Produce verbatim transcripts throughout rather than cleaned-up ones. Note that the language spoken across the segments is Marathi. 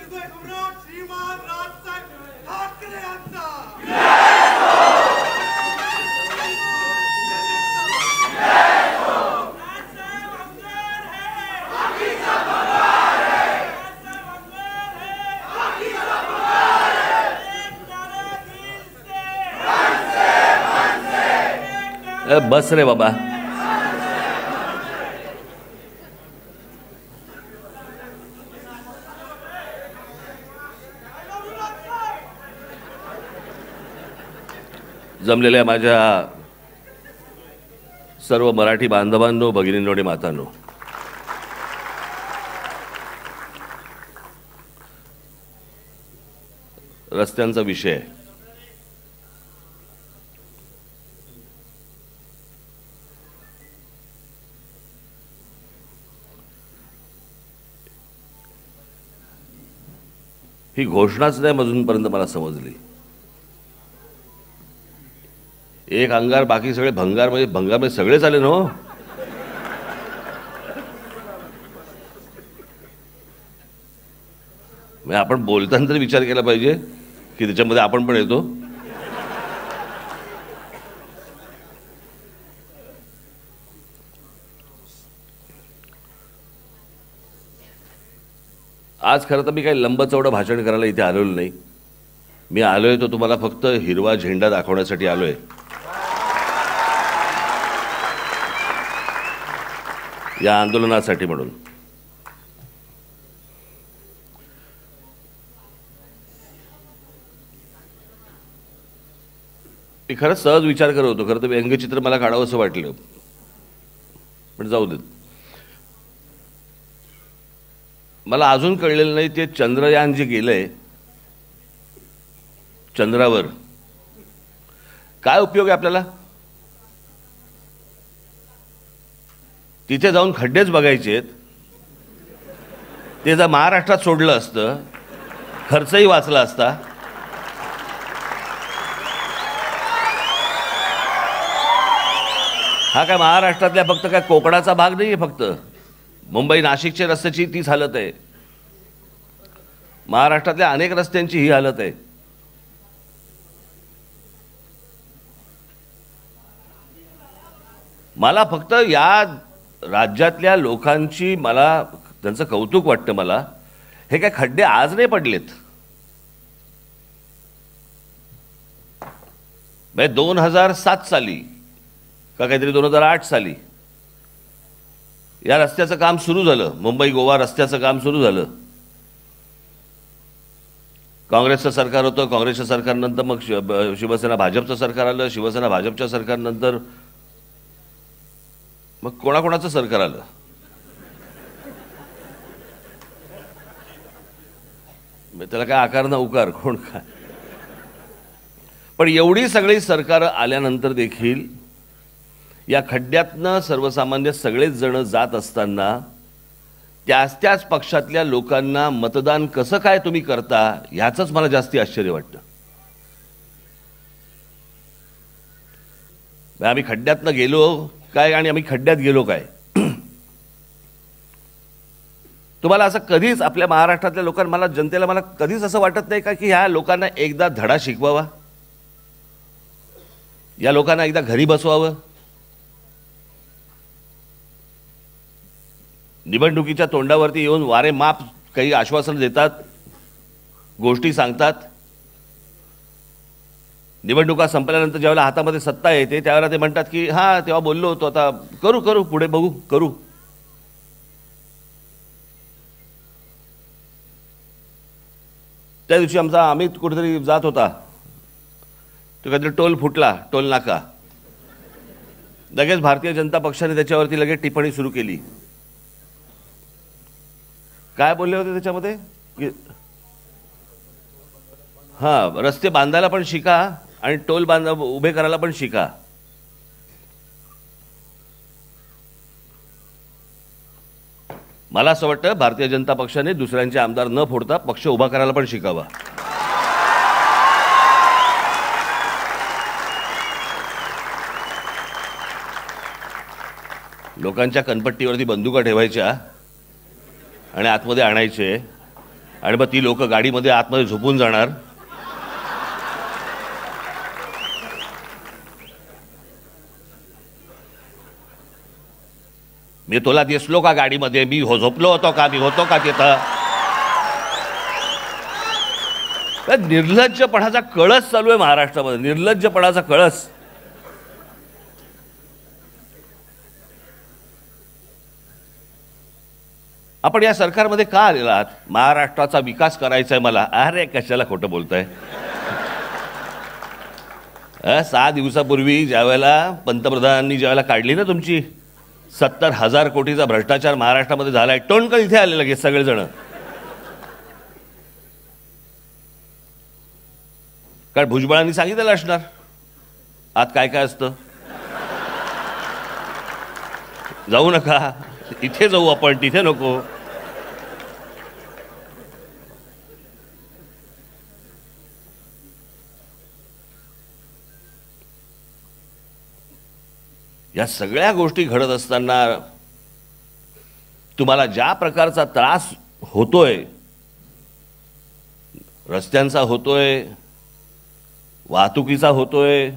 बस रे बाबा. जमलेल्या माझ्या सर्व मराठी बांधवांनो, भगिनींनो आणि मातांनो, रस्त्यांचा विषय ही घोषणाच नाही अजूनपर्यंत मला समजली. एक अंगार बाकी सगळे भंगार, म्हणजे भंगार म्हणजे सगळेच आले ना हो. म्हणजे आपण बोलताना तरी विचार केला पाहिजे की त्याच्यामध्ये आपण पण येतो. आज खरं तर मी काही लंबचौडं भाषण करायला इथे आलेलो नाही. मी आलोय तो तुम्हाला फक्त हिरवा झेंडा दाखवण्यासाठी आलोय. या आंदोलनासाठी म्हणून. मी खरंच सहज विचार करत होतो. खरं तर व्यंगचित्र मला काढावं असं वाटलं, पण जाऊ देत. मला अजून कळलेलं नाही ते चंद्रयान जे गेलंय चंद्रावर, काय उपयोग आहे आपल्याला? तिथे जाऊन खड्डेच बघायचेत. ते जर महाराष्ट्रात सोडलं असतं, खर्चही वाचला असता. हा काय महाराष्ट्रातल्या फक्त काय कोकणाचा भाग नाहीये. फक्त मुंबई नाशिकच्या रस्त्याची तीच हालत आहे. महाराष्ट्रातल्या अनेक रस्त्यांची ही हालत आहे. मला फक्त या राज्यातल्या लोकांची, मला त्यांचं कौतुक वाटतं. मला हे काय खड्डे आज नाही पडलेत. म्हणजे दोन हजार सात साली का काहीतरी दोन हजार आठ साली या रस्त्याचं काम सुरू झालं. मुंबई गोवा रस्त्याचं काम सुरू झालं. काँग्रेसचं सरकार होतं. काँग्रेसच्या सरकारनंतर मग शिवसेना भाजपचं सरकार आलं. शिवसेना भाजपच्या सरकारनंतर मग कोणाकोणाचं सरकार आलं. त्याला काय आकार ना उकार कोण काय. पण एवढी सगळी सरकार आल्यानंतर देखील या खड्ड्यातनं सर्वसामान्य सगळेच जण जात असताना त्याच त्याच पक्षातल्या लोकांना मतदान कसं काय तुम्ही करता ह्याचंच मला जास्ती आश्चर्य वाटतं. आम्ही खड्ड्यातनं गेलो काय आणि आम्ही खड्ड्यात गेलो काय. तुम्हाला असं कधीच आपल्या महाराष्ट्रातल्या लोकांना, मला जनतेला मला कधीच असं वाटत नाही का की ह्या लोकांना एकदा धडा शिकवावा, या लोकांना एकदा घरी बसवावं. निवडणुकीच्या तोंडावरती येऊन वारे माप काही आश्वासन देतात, गोष्टी सांगतात. निवडणुका संपल्यानंतर ज्यावेळेला हातामध्ये सत्ता येते त्यावेळेला ते म्हणतात की हां तेव्हा बोललो होतो, आता करू करू पुढे बघू करू. त्या दिवशी आमचा अमित कुठेतरी जात होता, तो काहीतरी टोल फुटला, टोल नाका. लगेच भारतीय जनता पक्षाने त्याच्यावरती लगेच टिप्पणी सुरू केली. काय बोलले होते त्याच्यामध्ये की हां रस्ते बांधायला पण शिका आणि टोल बांध उभे करायला पण शिका. मला असं वाटतं भारतीय जनता पक्षाने दुसऱ्यांचे आमदार न फोडता पक्ष उभा करायला पण शिकावा. लोकांच्या कनपट्टीवरती बंदुका ठेवायच्या आणि आतमध्ये आणायचे आणि मग ती लोक गाडीमध्ये आतमध्ये झोपून जाणार. मी तुला दिसलो का गाडीमध्ये? मी हो झोपलो होतो का? मी होतो का तिथं? निर्लज्जपणाचा कळस चालू आहे महाराष्ट्रामध्ये, निर्लज्जपणाचा कळस. आपण या सरकारमध्ये का आलेला आहात? महाराष्ट्राचा विकास करायचा आहे मला. अरे कशाला खोटं बोलताय? सहा दिवसापूर्वी ज्यावेळेला पंतप्रधानांनी ज्यावेळेला काढली ना तुमची सत्तर हजार कोटीचा भ्रष्टाचार महाराष्ट्रामध्ये झालाय, टोणकन इथे आले लगेच सगळेजण. कारण भुजबळांनी सांगितलेलं असणार आत काय काय असतं. जाऊ नका, इथे जाऊ आपण, तिथे नको. या सगळ्या गोष्टी घडत असताना तुम्हाला ज्या प्रकारचा त्रास होतोय, रस्त्यांचा होतोय, वाहतुकीचा होतोय,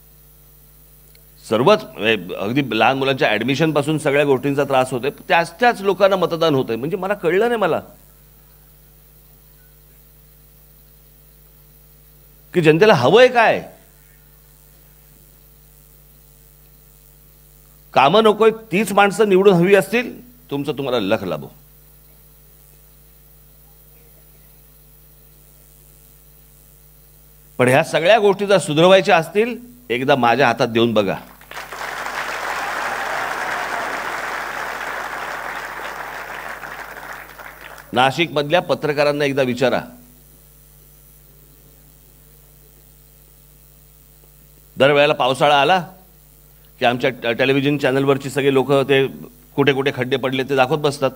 सर्वच अगदी लहान मुलांच्या ऍडमिशन पासून सगळ्या गोष्टींचा त्रास होतोय, त्याच त्याच लोकांना मतदान होतंय. म्हणजे मला कळलं नाही मला की जनतेला हवंय काय. कामं नकोय, तीच माणसं निवडून हवी असतील, तुमचं तुम्हाला लख लाभो. पण ह्या सगळ्या गोष्टी जर सुधारवायच्या असतील, एकदा माझ्या हातात देऊन बघा. नाशिक मधल्या पत्रकारांना एकदा विचारा, दरवेळेला पावसाळा आला की आमच्या टेलिव्हिजन चॅनलवरची सगळे लोक ते कुठे कुठे खड्डे पडले ते दाखवत बसतात.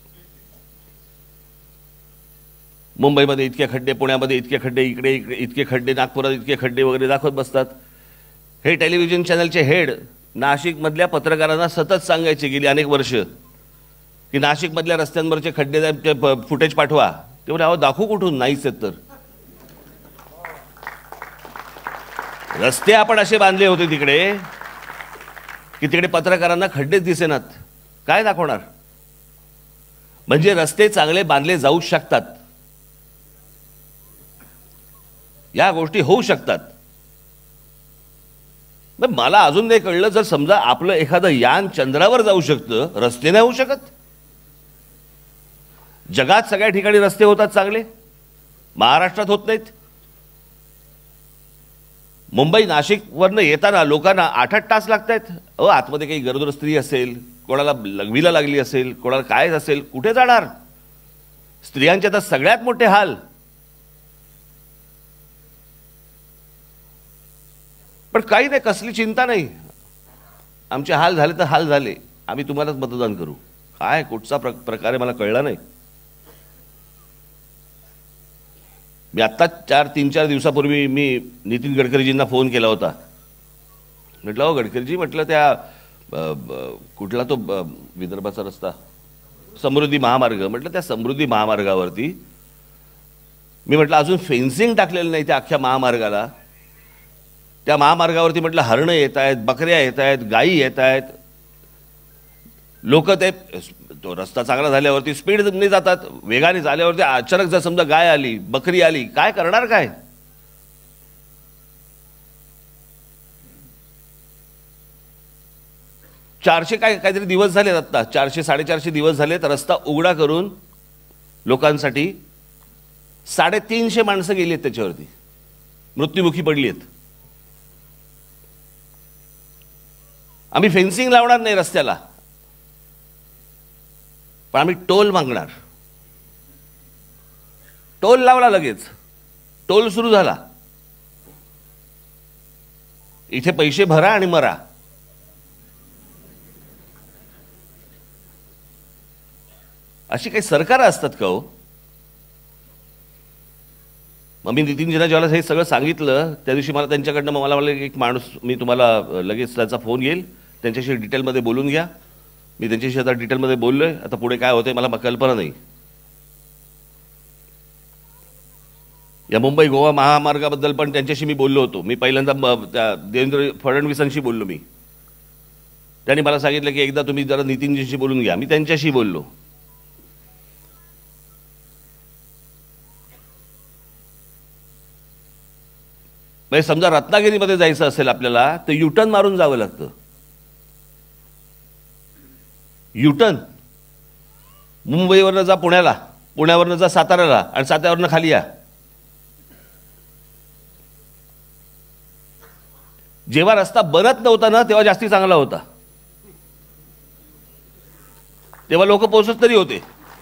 मुंबईमध्ये इतके खड्डे, पुण्यामध्ये इतके खड्डे, इकडे इतके खड्डे, नागपुरात इतके खड्डे वगैरे दाखवत बसतात. हे टेलिव्हिजन चॅनलचे हेड नाशिकमधल्या पत्रकारांना सतत सांगायचे गेली अनेक वर्ष की नाशिकमधल्या रस्त्यांवरचे खड्डे फुटेज पाठवा. ते म्हणजे अहो दाखवू कुठून? नाहीच आहेत. तर रस्ते आपण असे बांधले होते तिकडे की तिकडे पत्रकारांना खड्डेच दिसेनात. काय दाखवणार? म्हणजे रस्ते चांगले बांधले जाऊ शकतात, या गोष्टी होऊ शकतात. मला अजून नाही कळलं, जर समजा आपलं एखादं यान चंद्रावर जाऊ शकतं, रस्ते नाही होऊ शकत? जगात सगळ्या ठिकाणी रस्ते होतात चांगले, महाराष्ट्रात होत नाहीत. मुंबई नाशिक वरनं येताना लोकांना आठ आठ तास लागत आहेत. अहो आतमध्ये काही गरोदर स्त्री असेल, कोणाला लघवीला लागली असेल, कोणाला काय असेल, कुठे जाणार? स्त्रियांचे तर सगळ्यात मोठे हाल. पण काही नाही, कसली चिंता नाही. आमचे हाल झाले तर हाल झाले, आम्ही तुम्हालाच मतदान करू. काय कुठचा प्र प्रकार आहे मला कळला नाही. मी आत्ता चार तीन चार दिवसापूर्वी मी नितीन गडकरीजींना फोन केला होता. म्हटलं हो गडकरीजी, म्हटलं त्या कुठला तो विदर्भाचा रस्ता समृद्धी महामार्ग, म्हटलं त्या समृद्धी महामार्गावरती मी म्हटलं अजून फेन्सिंग टाकलेलं नाही त्या अख्ख्या महामार्गाला. त्या महामार्गावरती म्हटलं हरणं येत आहेत, बकऱ्या येत आहेत, गायी येत आहेत. लोक ते तो रस्ता चांगला झाल्यावरती स्पीडने जातात, वेगाने झाल्यावरती अचानक जर समजा गाय आली, बकरी आली, काय करणार? काय चारशे काय काहीतरी दिवस झालेत आता, चारशे साडेचारशे दिवस झालेत रस्ता उघडा करून लोकांसाठी. साडेतीनशे माणसं गेली आहेत त्याच्यावरती, मृत्युमुखी पडली आहेत. आम्ही फेन्सिंग लावणार नाही रस्त्याला, पण आम्ही टोल मागणार. टोल लावला, लगेच टोल सुरू झाला. इथे पैसे भरा आणि मरा. अशी काही सरकार असतात का हो? मग मी नितीनजींना ज्यावेळेला हे सगळं सांगितलं त्या दिवशी मला त्यांच्याकडनं मला मला एक माणूस, मी तुम्हाला लगेच त्याचा फोन येईल, त्यांच्याशी डिटेलमध्ये बोलून घ्या. मी त्यांच्याशी आता डिटेलमध्ये बोललोय. आता पुढे काय होतंय मला कल्पना नाही. या मुंबई गोवा महामार्गाबद्दल पण त्यांच्याशी मी बोललो होतो. मी पहिल्यांदा त्या देवेंद्र फडणवीसांशी बोललो. मी त्यांनी मला सांगितलं की एकदा तुम्ही जरा नितीनजींशी बोलून घ्या. मी त्यांच्याशी बोललो. म्हणजे समजा रत्नागिरीमध्ये जायचं असेल आपल्याला तर युटर्न मारून जावं लागतं. युटर्न मुंबईवरनं जा पुण्याला, पुण्यावरनं जा साताऱ्याला आणि साताऱ्यावरनं खाली या. जेव्हा रस्ता बनत नव्हता ना तेव्हा जास्ती चांगला होता. तेव्हा लोक पोहोचत तरी होते.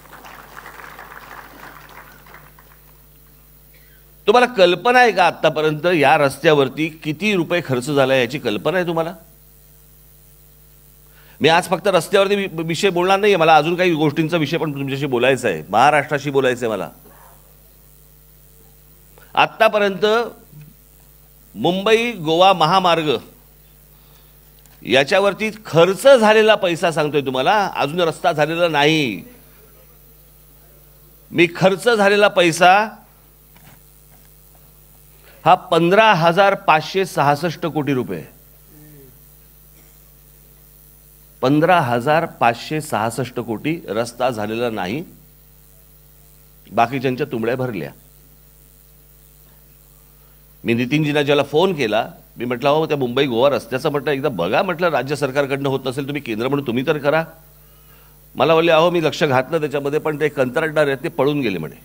तुम्हाला कल्पना आहे का आतापर्यंत या रस्त्यावरती किती रुपये खर्च झाला याची कल्पना आहे तुम्हाला? मी आज फक्त रस्त्यावरती विषय बोलणार नाही, मला अजून काही गोष्टींचा विषय पण तुमच्याशी बोलायचा आहे. महाराष्ट्राशी बोलायचं आहे मला. आतापर्यंत मुंबई गोवा महामार्ग याच्यावरती खर्च झालेला पैसा सांगतोय तुम्हाला, अजून रस्ता झालेला नाही. मी खर्च झालेला पैसा हा पंधरा हजार पाचशे सहासष्ट कोटी रुपये. पंधरा हजार पाचशे सहासष्ट कोटी रस्ता झालेला नाही. बाकीच्यांच्या तुंबड्या भरल्या. मी नितीनजींना ज्याला फोन केला, मी म्हटलं हो त्या मुंबई गोवा रस्त्याचं म्हटलं एकदा बघा, म्हटलं राज्य सरकारकडनं होत नसेल तुम्ही केंद्र म्हणून तुम्ही तर करा. मला बोलले अहो मी लक्ष घातलं त्याच्यामध्ये, पण ते कंत्राटदार आहेत ते पळून गेले म्हणे.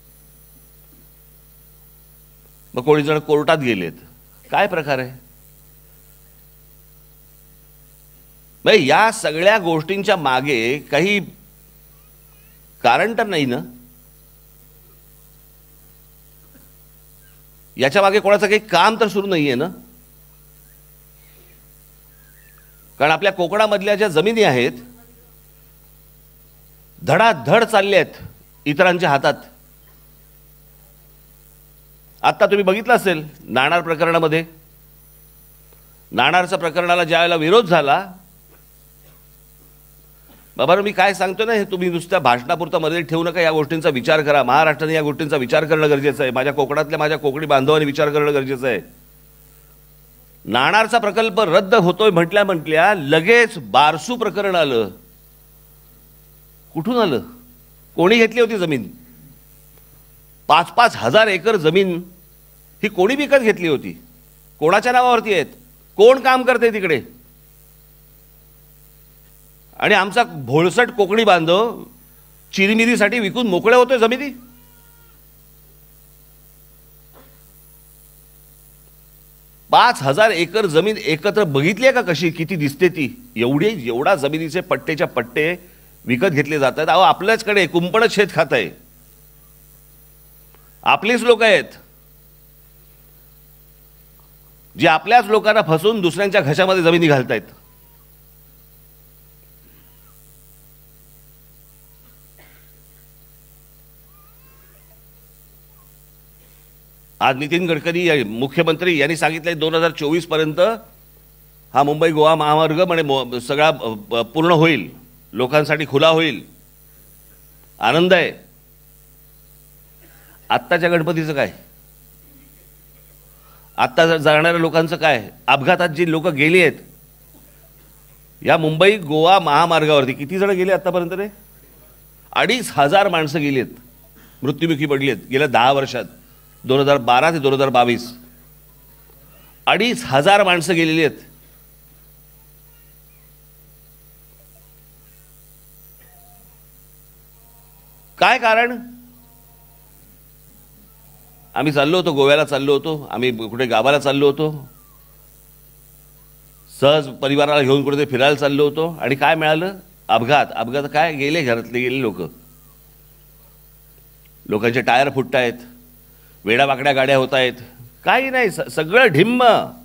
मग कोणी जण कोर्टात गेलेत. काय प्रकार आहे? म्हणजे या सगळ्या गोष्टींच्या मागे काही कारण तर नाही ना? याच्या मागे कोणाचं काही काम तर सुरू नाहीये ना? कारण आपल्या कोकणामधल्या ज्या जमिनी आहेत धडाधड चालल्या आहेत इतरांच्या हातात. आता तुम्ही बघितलं असेल नाणार प्रकरणामध्ये, नाणारच्या प्रकरणाला ज्यावेळेला विरोध झाला, बाबा मी काय सांगतो ना, हे तुम्ही नुसत्या भाषणापुरता मध्ये ठेवू नका, या गोष्टींचा विचार करा. महाराष्ट्राने या गोष्टींचा विचार करणं गरजेचं आहे. माझ्या कोकणातल्या माझ्या कोकणी बांधवांनी विचार करणं गरजेचं आहे. नाणारचा प्रकल्प रद्द होतोय म्हटल्या म्हटल्या लगेच बारसू प्रकरण आलं. कुठून आलं? कोणी घेतली होती जमीन? पाच पाच हजार एकर जमीन ही कोणी विकत घेतली होती? कोणाच्या नावावरती आहेत? कोण काम करते तिकडे? आणि आमचा भोळसट कोकणी बांधव चिरीमिरीसाठी विकून मोकळे होतोय जमिनी. पाच हजार एकर जमीन एकत्र बघितली का कशी, किती दिसते ती? एवढे एवढा जमिनीचे पट्टेच्या पट्टे विकत घेतले जातात. अहो आपल्याचकडे कुंपण शेत खात आहे. आपलीच लोक आहेत जी आपल्याच लोकांना फसवून दुसऱ्यांच्या घशामध्ये जमिनी घालतायत. आज नितीन गडकरी मुख्यमंत्री यांनी सांगितलंय दोन हजार चोवीस पर्यंत हा मुंबई गोवा महामार्ग म्हणजे सगळा पूर्ण होईल, लोकांसाठी खुला होईल. आनंद आहे. आत्ताच्या गणपतीचं काय? आत्ता जाणाऱ्या लोकांचं काय? अपघातात जी लोक गेली आहेत या मुंबई गोवा महामार्गावरती, किती जण गेले आतापर्यंत रे? अडीच हजार माणसं गेली आहेत, मृत्युमुखी पडली आहेत गेल्या दहा वर्षात. दोन हजार बारा ते दोन हजार बावीस अडीच हजार माणसं गेलेली आहेत. काय कारण? आम्ही चाललो होतो, गोव्याला चाललो होतो, आम्ही कुठे गावाला चाललो होतो, सहज परिवाराला घेऊन कुठे फिरायला चाललो होतो, आणि काय मिळालं? अपघात. अपघात काय? गेले घरातले गेले लोक. लोकांचे टायर फुटत आहेत, वेडावाकड्या गाड्या होत आहेत, काही नाही, सगळं ढिम्म.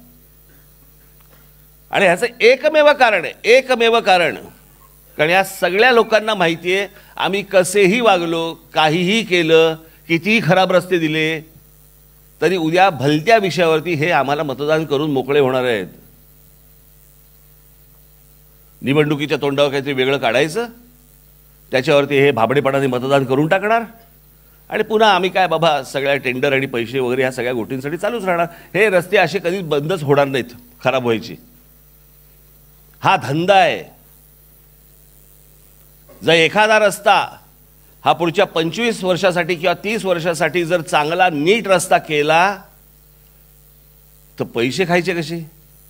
आणि ह्याचं एकमेव कारण आहे, एकमेव कारण, कारण या सगळ्या लोकांना माहिती आहे आम्ही कसेही वागलो, काहीही केलं, कितीही खराब रस्ते दिले तरी उद्या भलत्या विषयावरती हे आम्हाला मतदान करून मोकळे होणार आहेत. निवडणुकीच्या तोंडावर काहीतरी वेगळं काढायचं, त्याच्यावरती हे भाबडेपणाने मतदान करून टाकणार, आणि पुन्हा आम्ही काय बाबा सगळ्या टेंडर आणि पैसे वगैरे ह्या सगळ्या गोष्टींसाठी चालूच राहणार. हे रस्ते असे कधी बंदच होणार नाहीत खराब व्हायची. हा धंदा आहे. जर एखादा रस्ता हा पुढच्या पंचवीस वर्षासाठी किंवा तीस वर्षासाठी जर चांगला नीट रस्ता केला तर पैसे खायचे कसे?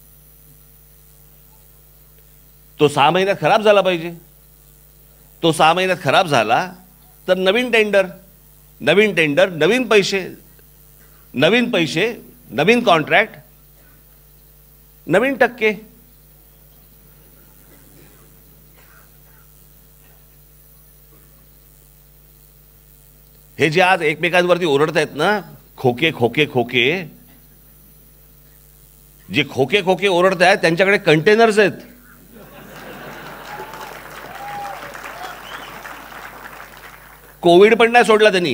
तो सहा महिन्यात खराब झाला पाहिजे. तो सहा महिन्यात खराब झाला तर नवीन टेंडर, नवीन टेंडर, नवीन पैसे, नवीन पैसे, नवीन कॉन्ट्रॅक्ट, नवीन टक्के. हे जे आज एकमेकांवरती ओरडत आहेत ना, खोके खोके खोके, जे खोके खोके ओरडत आहेत त्यांच्याकडे कंटेनर्स आहेत. कोविड पण नाही सोडला त्यांनी.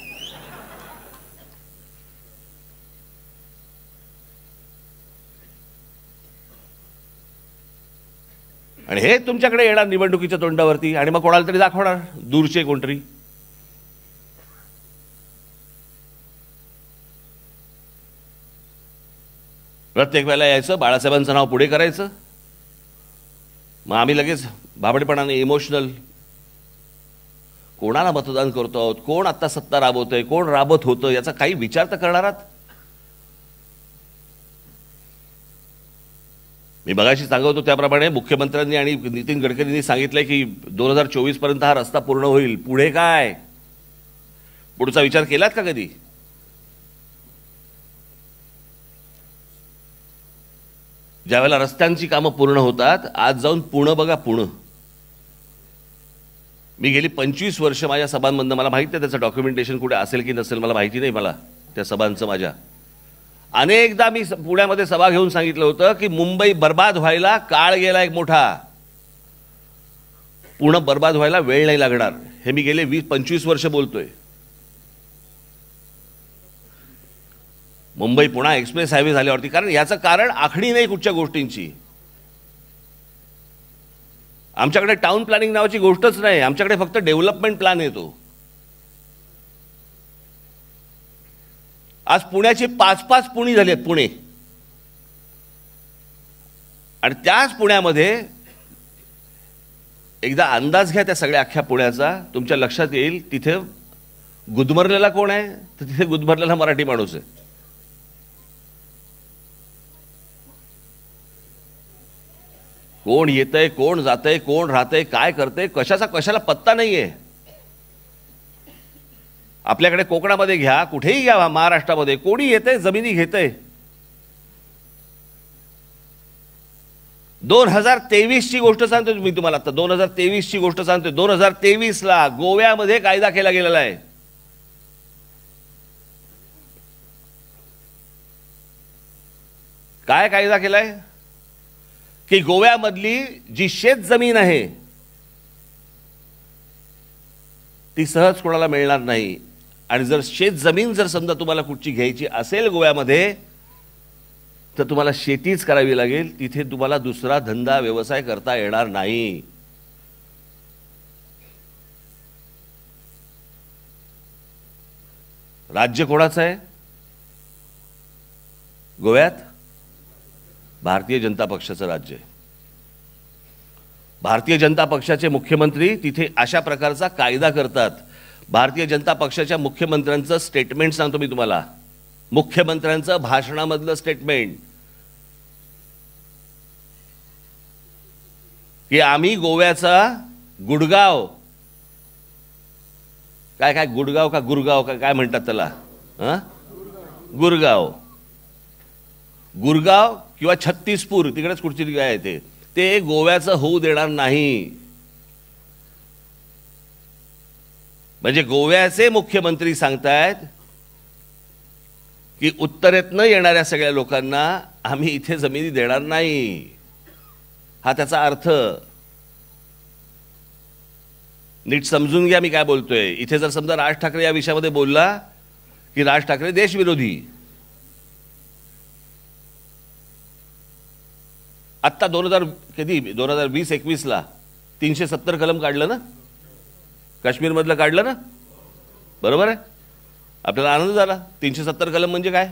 आणि हे तुमच्याकडे येणार निवडणुकीच्या तोंडावरती आणि मग कोणाला तरी दाखवणार दूरचे कोणतरी. प्रत्येक वेळेला यायचं, बाळासाहेबांचं नाव पुढे करायचं, मग आम्ही लगेच भाबडेपणाने इमोशनल. कोणाला मतदान करतो आहोत, कोण आता सत्ता राबवतंय, कोण राबत होतं याचा काही विचार तर करणार आहात? मी मगाशी सांगत होतो त्याप्रमाणे मुख्यमंत्र्यांनी आणि नितीन गडकरींनी सांगितलंय की दोन हजार चोवीस पर्यंत हा रस्ता पूर्ण होईल. पुढे काय? पुढचा विचार केलात का कधी? ज्यावेळेला रस्त्यांची कामं पूर्ण होतात, आज जाऊन पुणे बघा. पुणे मी गेली पंचवीस वर्ष माझ्या सभांमधनं, मला माहिती आहे त्याचं डॉक्युमेंटेशन कुठे असेल की नसेल मला माहिती नाही, मला त्या सभांचं माझ्या अनेकदा मी पुण्यामध्ये सभा घेऊन सांगितलं होतं की मुंबई बर्बाद व्हायला काळ गेला एक मोठा. पुणे बर्बाद व्हायला वेळ नाही लागणार, हे मी गेले वीस पंचवीस वर्ष बोलतोय. मुंबई पुणे एक्सप्रेस हायवे झाल्यावरती, कारण याचं कारण आखणी नाही कुठच्या गोष्टींची. आमच्याकडे टाउन प्लॅनिंग नावाची गोष्टच नाही, आमच्याकडे फक्त डेव्हलपमेंट प्लॅन येतो. आज पुण्याची पाच पाच पुणे झाली आहेत, पुणे. आणि त्याच पुण्यामध्ये एकदा अंदाज घ्या त्या सगळ्या अख्ख्या पुण्याचा, तुमच्या लक्षात येईल तिथे गुदमरलेला कोण आहे, तर तिथे गुदमरलेला मराठी माणूस आहे. कोण येतंय, कोण जातंय, कोण राहतंय, काय करतंय, कशाचा कशाला पत्ता नाहीये. आपल्याकडे कोकणामध्ये घ्या, कुठेही घ्या, महाराष्ट्रामध्ये कोणी येतंय जमिनी घेतंय. दोन हजार तेवीस ची गोष्ट सांगतोय मी तुम्हाला, आता दोन हजार तेवीस ची गोष्ट सांगतोय. दोन हजार तेवीस ला गोव्यामध्ये कायदा केला गेलेला आहे. काय कायदा केलाय की गोव्यामधली जी शेत जमीन आहे ती सहज कोणाला मिळणार नाही. आणि जर शेत जमीन जर समजा तुम्हाला कुठची घ्यायची असेल गोव्यामध्ये, तर तुम्हाला शेतीच करावी लागेल. तिथे तुम्हाला दुसरा धंदा व्यवसाय करता येणार नाही. राज्य कोणाचं आहे गोव्यात? भारतीय जनता पक्षाचं राज्य आहे. भारतीय जनता पक्षाचे मुख्यमंत्री तिथे अशा प्रकारचा कायदा करतात. भारतीय जनता पक्षाच्या मुख्यमंत्र्यांचं स्टेटमेंट सांगतो मी तुम्हाला, मुख्यमंत्र्यांचं भाषणामधलं स्टेटमेंट, की आम्ही गोव्याचा गुडगाव, काय काय गुडगाव का गुरगाव का काय म्हणतात त्याला, हा गुरगाव, गुरगाव किंवा छत्तीसपूर तिकडेच कुठची काय आहे ते ते गोव्याचं होऊ देणार नाही. म्हणजे गोव्याचे मुख्यमंत्री सांगतायत की उत्तरेतनं येणाऱ्या सगळ्या लोकांना आम्ही इथे जमिनी देणार नाही. हा त्याचा अर्थ नीट समजून घ्या मी काय बोलतोय. इथे जर समजा राज ठाकरे या विषयामध्ये बोलला की राज ठाकरे देशविरोधी, आत्ता दोन हजार कधी दोन हजार वीस एकवीस ला तीनशे सत्तर कलम काढलं ना, काश्मीरमधलं काढलं ना, बरोबर आहे. आपल्याला आनंद झाला. तीनशे सत्तर कलम म्हणजे काय?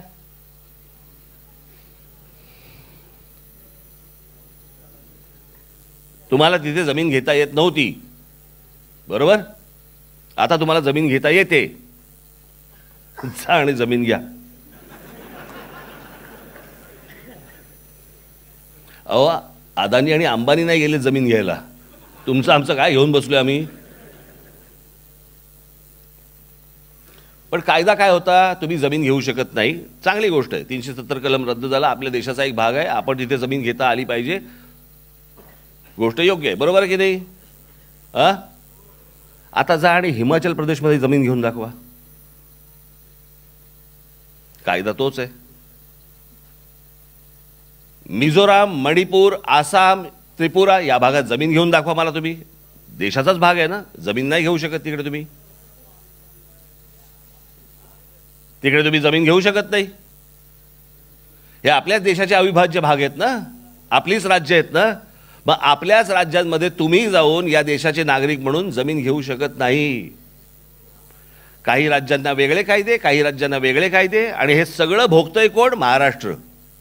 तुम्हाला तिथे जमीन घेता येत नव्हती, बरोबर. आता तुम्हाला जमीन घेता येते. जा आणि जमीन घ्या. अहो, अदानी आणि अंबानी नाही गेले जमीन घ्यायला. तुमचं आमचं काय घेऊन बसलोय आम्ही. पण कायदा काय होता? तुम्ही जमीन घेऊ शकत नाही. चांगली गोष्ट आहे. तीनशे सत्तर कलम रद्द झाला. आपल्या देशाचा एक भाग आहे. आपण तिथे जमीन घेता आली पाहिजे. गोष्ट योग्य आहे, बरोबर आहे की नाही? हा, आता जा आणि हिमाचल प्रदेशमध्ये जमीन घेऊन दाखवा. कायदा तोच आहे. मिझोराम, मणिपूर, आसाम, त्रिपुरा या भागात जमीन घेऊन दाखवा मला तुम्ही. देशाचाच भाग आहे ना. जमीन नाही घेऊ शकत तिकडे तुम्ही. तिकडे तुम्ही जमीन घेऊ शकत नाही. हे आपल्याच देशाचे अविभाज्य भाग आहेत ना. आपलीच राज्य आहेत ना. मग आपल्याच राज्यांमध्ये तुम्ही जाऊन या देशाचे नागरिक म्हणून जमीन घेऊ शकत नाही. काही राज्यांना वेगळे कायदे, काही राज्यांना वेगळे कायदे. आणि हे सगळं भोगतंय कोण? महाराष्ट्र.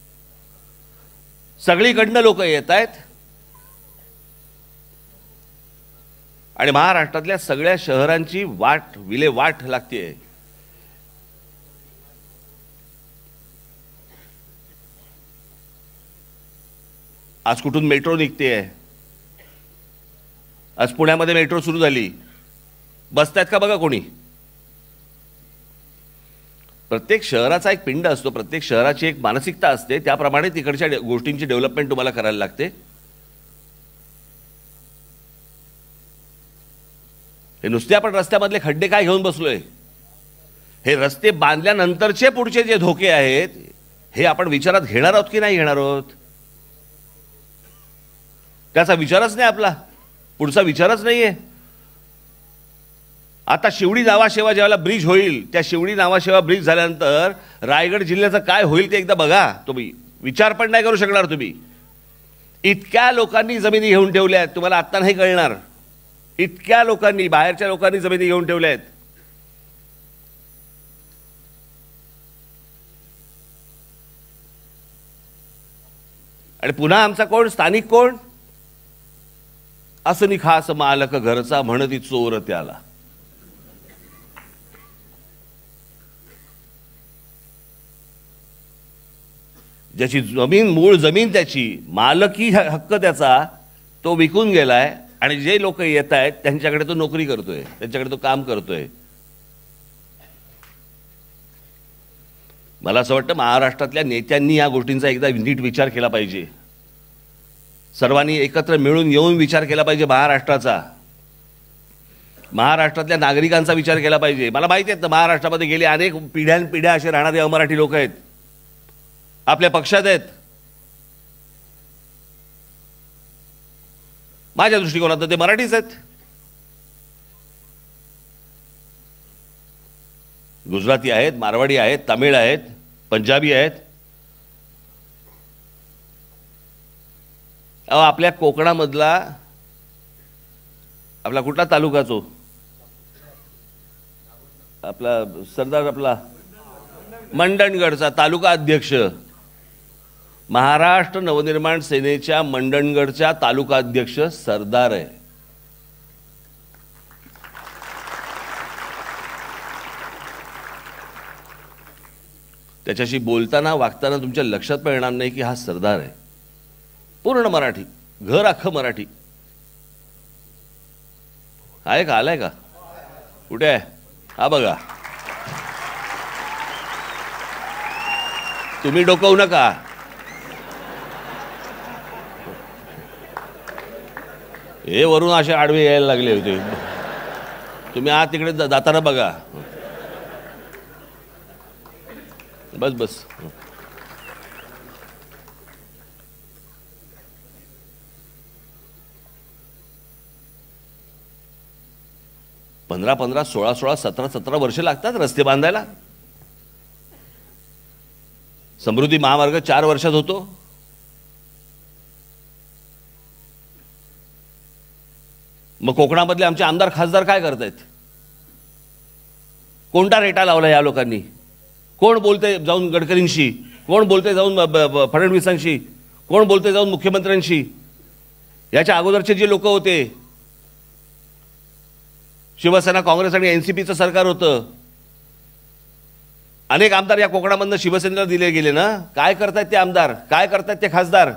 सगळीकडनं लोक येत आहेत आणि महाराष्ट्रातल्या सगळ्या शहरांची वाट विले वाट लागते. आज कुठून मेट्रो निघते आहे? आज पुण्यामध्ये मेट्रो सुरू झाली. बसतायत का बघा कोणी? प्रत्येक शहराचा एक पिंड असतो. प्रत्येक शहराची एक मानसिकता असते. त्याप्रमाणे तिकडच्या गोष्टींची डेव्हलपमेंट तुम्हाला करायला लागते. हे नुसते आपण रस्त्यामधले खड्डे काय घेऊन बसलोय? हे रस्ते बांधल्यानंतरचे पुढचे जे धोके आहेत हे आपण विचारात घेणार आहोत की नाही घेणार आहोत? त्याचा विचारच नाही आपला. पुढचा विचारच नाहीये. आता शिवडी नावाशेवा ज्यावेळेला ब्रिज होईल, त्या शिवडी नावाशेवा ब्रिज झाल्यानंतर रायगड जिल्ह्याचं काय होईल ते एकदा बघा. तुम्ही विचार पण नाही करू शकणार तुम्ही. इतक्या लोकांनी जमिनी घेऊन ठेवल्या आहेत. तुम्हाला आत्ता नाही कळणार. इतक्या लोकांनी, बाहेरच्या लोकांनी जमिनी घेऊन ठेवल्या आहेत. आणि पुन्हा आमचा कोण? स्थानिक कोण? असनी खास मालक घरचा म्हणती चोर त्याला. ज्याची जमीन, मूळ जमीन त्याची, मालकी हक्क त्याचा, तो विकून गेलाय. आणि जे लोक येत आहेत त्यांच्याकडे तो नोकरी करतोय, त्यांच्याकडे तो काम करतोय. मला असं वाटतं महाराष्ट्रातल्या नेत्यांनी या गोष्टींचा एकदा नीट विचार केला पाहिजे. सर्वांनी एकत्र मिळून येऊन विचार केला पाहिजे महाराष्ट्राचा. महाराष्ट्रातल्या नागरिकांचा विचार केला पाहिजे. मला माहिती आहे ना, महाराष्ट्रामध्ये गेले अनेक पिढ्यानपिढ्या असे राहणारे अमराठी लोक आहेत. आपल्या पक्षात आहेत. माझ्या दृष्टिकोनात ते मराठीच आहेत. गुजराती आहेत, मारवाडी आहेत, तमिळ आहेत, पंजाबी आहेत. अहो, आपल्या कोकणामधला आपला कुठला तालुका तो आपला सरदार आपला मंडणगडचा तालुका अध्यक्ष महाराष्ट्र नवनिर्माण सेनेच्या मंडणगडच्या तालुका अध्यक्ष सरदार आहे. त्याच्याशी बोलताना वागताना तुमच्या लक्षात पण येणार नाही की हा सरदार आहे. पूर्ण मराठी, घर अख्खं मराठी. आहे का? आलाय का? कुठे आहे? हा बघा. तुम्ही डोकवू नका. हे वरून असे आडवे यायला लागले होते. तुम्ही आत तिकडे जाताना बघा. बस बस. पंधरा पंधरा सोळा सोळा सतरा सतरा वर्ष लागतात रस्ते बांधायला. समृद्धी महामार्ग चार वर्षात होतो. मग कोकणामधले आमचे आमदार खासदार काय करतायत? कोणता रेटा लावला या लोकांनी? कोण बोलते जाऊन गडकरींशी? कोण बोलते जाऊन फडणवीसांशी? कोण बोलते जाऊन मुख्यमंत्र्यांशी? याच्या अगोदरचे जे लोक होते, शिवसेना, काँग्रेस आणि एनसीपीचं सरकार होतं, अनेक आमदार या कोकणामधनं शिवसेनेला दिले गेले ना. काय करतायत ते आमदार? काय करतायत ते खासदार?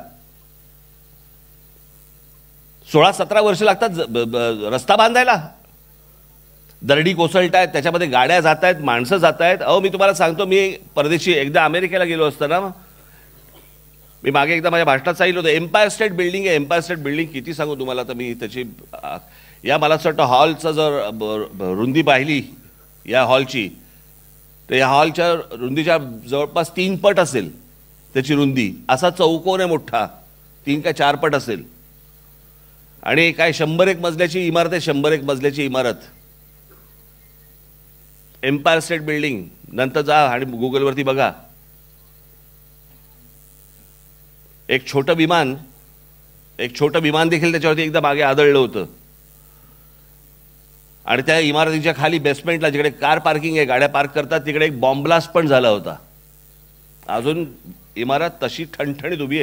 सोळा सतरा वर्ष लागतात रस्ता बांधायला. दरडी कोसळतायत, त्याच्यामध्ये गाड्या जात आहेत, माणसं जात आहेत. अहो, मी तुम्हाला सांगतो, मी परदेशी एकदा अमेरिकेला गेलो असताना, मी मागे एकदा माझ्या भाषणात सांगितलं होतं, एम्पायर स्टेट बिल्डिंग आहे. एम्पायर स्टेट बिल्डिंग किती सांगू तुम्हाला. तर मी त्याची या मला असं वाटतं हॉलचं जर रुंदी पाहिली या हॉलची, तर या हॉलच्या रुंदीच्या जवळपास तीन पट असेल त्याची रुंदी. असा चौकोन आहे मोठा, तीन का चार पट असेल. आणि काय शंभर एक मजल्याची इमारत आहे, शंभर एक मजल्याची इमारत. Empire State Building. नंतर जा आणि गुगलवरती बघा. एक छोटं विमान, एक छोटं विमान देखील त्याच्यावरती एकदा मागे आदळलं होतं. आणि त्या इमारतीच्या खाली बेसमेंटला जिकडे कार पार्किंग आहे, गाड्या पार्क करतात, तिकडे एक बॉम्ब ब्लास्ट पण झाला होता. अजून इमारत तशी ठणठणीत उभी आहे.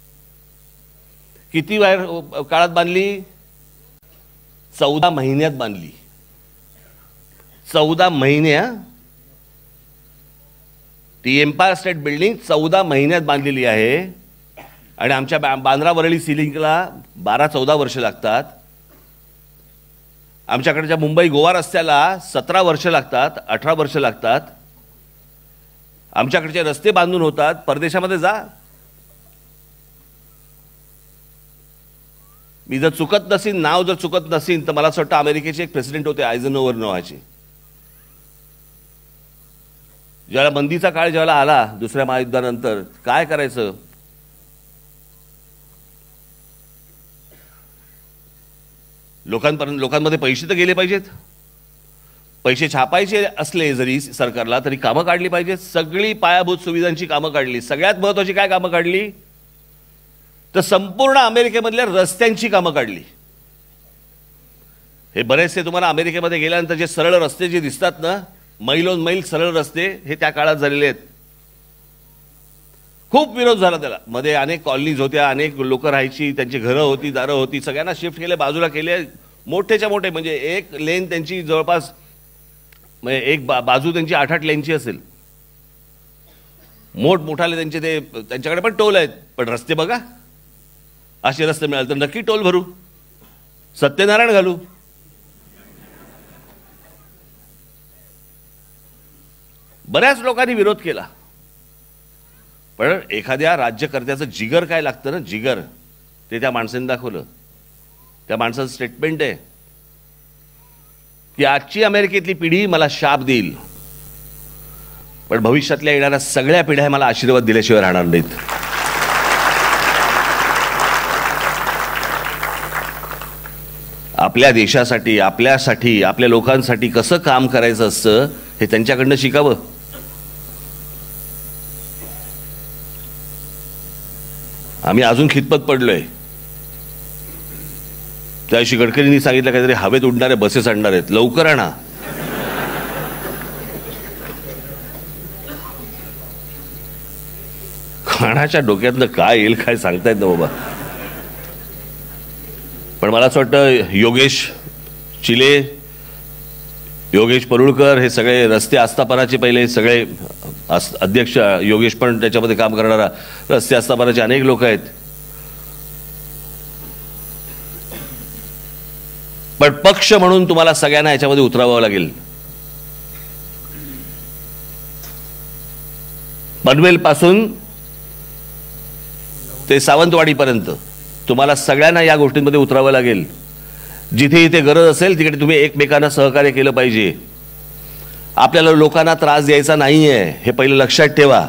किती वेळ काळात बांधली? चौदा महिन्यात बांधली. चौदा महिन्या ती एम्पायर स्टेट बिल्डिंग चौदा महिन्यात बांधलेली आहे. आणि आमच्या बांद्रा वरळी सिलिंगला बारा चौदा वर्ष लागतात. आमच्याकडच्या मुंबई गोवा रस्त्याला सतरा वर्ष लागतात, अठरा वर्ष लागतात. आमच्याकडचे रस्ते बांधून होतात. परदेशामध्ये जा. मी जर चुकत नसीन, नाव जर चुकत नसीन, तर मला असं वाटतं अमेरिकेचे एक प्रेसिडेंट होते आयझनहोवर नावाचे. ज्यावेळेला मंदीचा काळ ज्यावेळेला आला दुसऱ्या महायुद्धानंतर, काय करायचं? लोकांपर्यंत लोकांमध्ये पैसे तर गेले पाहिजेत. पैसे छापायचे असले जरी सरकारला, तरी कामं काढली पाहिजेत. सगळी पायाभूत सुविधांची कामं काढली. सगळ्यात महत्त्वाची काय कामं काढली? तर संपूर्ण अमेरिकेमधल्या रस्त्यांची कामं काढली. हे बरेचसे तुम्हाला अमेरिकेमध्ये गेल्यानंतर जे सरळ रस्ते जे दिसतात ना, मैलोन मैल सरळ रस्ते, हे त्या काळात झालेले आहेत. खूप विरोध झाला त्याला. मध्ये अनेक कॉलनीज होत्या, अनेक लोक राहायची, त्यांची घरं होती, दारं होती, सगळ्यांना शिफ्ट केले, बाजूला केले. मोठेच्या मोठे म्हणजे एक लेन त्यांची जवळपास, म्हणजे एक बा बाजू त्यांची आठ आठ लेनची असेल. मोठ मोठाले त्यांचे ते, त्यांच्याकडे पण टोल आहेत. पण रस्ते बघा, असे रस्ते मिळाले तर नक्की टोल भरू, सत्यनारायण घालू. बऱ्याच लोकांनी विरोध केला. पण एखाद्या राज्यकर्त्याचं जिगर काय लागतं ना, जिगर, ते त्या माणसाने दाखवलं. त्या माणसाचं स्टेटमेंट आहे की आजची अमेरिकेतली पिढी मला शाप देईल, पण भविष्यातल्या येणाऱ्या सगळ्या पिढ्या मला आशीर्वाद दिल्याशिवाय राहणार नाहीत. आपल्या देशासाठी, आपल्यासाठी, आपल्या लोकांसाठी कसं काम करायचं असतं हे त्यांच्याकडनं शिकावं. आम्ही अजून खितपत पडलोय. त्या दिवशी गडकरींनी सांगितलं काहीतरी हवेत उडणारे बसेस आणणार आहेत, लवकर आणा. खाण्याच्या डोक्यातनं काय येईल काय सांगतायत ना बाबा. पण मला असं वाटतं योगेश चिले, योगेश परुळकर, हे सगळे रस्ते आस्थापनाचे पहिले सगळे अध्यक्ष, योगेश पण त्याच्यामध्ये काम करणारा, रस्ते आस्थापनाचे अनेक लोक आहेत. पण पक्ष म्हणून तुम्हाला सगळ्यांना याच्यामध्ये उतरावं लागेल. पनवेल पासून ते सावंतवाडीपर्यंत तुम्हाला सगळ्यांना या गोष्टींमध्ये उतरावं लागेल. जिथे इथे गरज असेल तिकडे तुम्ही एकमेकांना सहकार्य केलं पाहिजे. आपल्याला लोकांना त्रास द्यायचा नाहीये, हे पहिलं लक्षात ठेवा.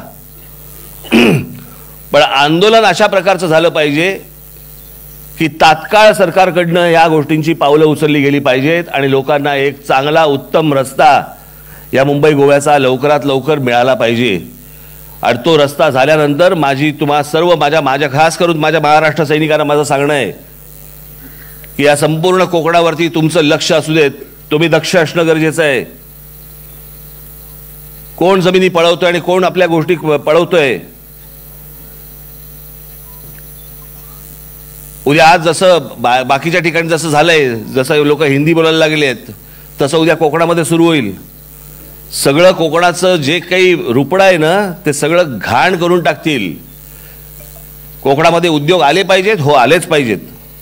पण आंदोलन अशा प्रकारचं झालं पाहिजे की तात्काळ सरकारकडनं या गोष्टींची पावलं उचलली गेली पाहिजेत आणि लोकांना एक चांगला उत्तम रस्ता या मुंबई गोव्याचा लवकरात लवकर मिळाला पाहिजे. आणि तो रस्ता झाल्यानंतर माझी तुम्हा सर्व, माझ्या माझ्या खास करून माझ्या महाराष्ट्र सैनिकांना माझं सांगणं आहे की या संपूर्ण कोकणावरती तुमचं लक्ष असू देत. तुम्ही दक्ष असणं गरजेचं आहे. कोण जमिनी पळवतोय आणि कोण आपल्या गोष्टी पळवतोय. उद्या आज जसं बा बाकीच्या ठिकाणी जसं झालंय, जसं लोक हिंदी बोलायला लागले आहेत, तसं उद्या कोकणामध्ये सुरू होईल. सगळं कोकणाचं जे काही रुपडं आहे ना ते सगळं घाण करून टाकतील. कोकणामध्ये उद्योग आले पाहिजेत, हो आलेच पाहिजेत,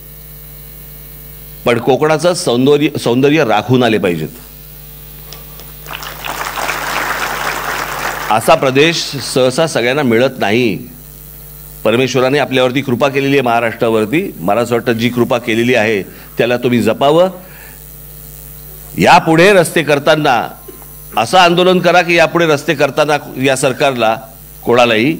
पण कोकणाचं सौंदर्य सौंदर्य राखून आले पाहिजेत. असा प्रदेश सहसा सगळ्यांना मिळत नाही. परमेश्वराने आपल्यावरती कृपा केलेली आहे, महाराष्ट्रावरती. मला असं वाटतं जी कृपा केलेली आहे त्याला तुम्ही जपावं. यापुढे रस्ते करताना असं आंदोलन करा की यापुढे रस्ते करताना या सरकारला कोणालाही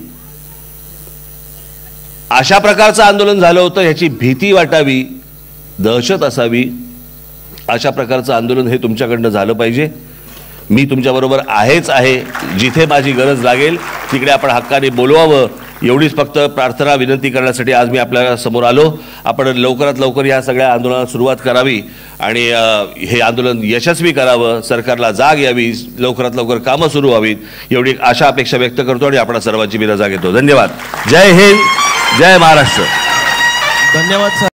अशा प्रकारचं आंदोलन झालं होतं ह्याची भीती वाटावी, दहशत असावी. अशा प्रकारचं आंदोलन हे तुमच्याकडनं झालं पाहिजे. मी तुमच्याबरोबर आहेच आहे. जिथे माझी गरज लागेल तिकडे आपण हक्काने बोलवावं, एवढीच फक्त प्रार्थना विनंती करण्यासाठी आज मी आपल्या समोर आलो. आपण लवकरात लवकर या सगळ्या आंदोलनाला सुरुवात करावी आणि हे आंदोलन यशस्वी करावं, सरकारला जाग यावी, लवकरात लवकर कामं सुरू व्हावीत, एवढी आशा अपेक्षा व्यक्त करतो आणि आपण सर्वांची मी रजा घेतो. धन्यवाद. जय हिंद, जय महाराष्ट्र. धन्यवाद सर.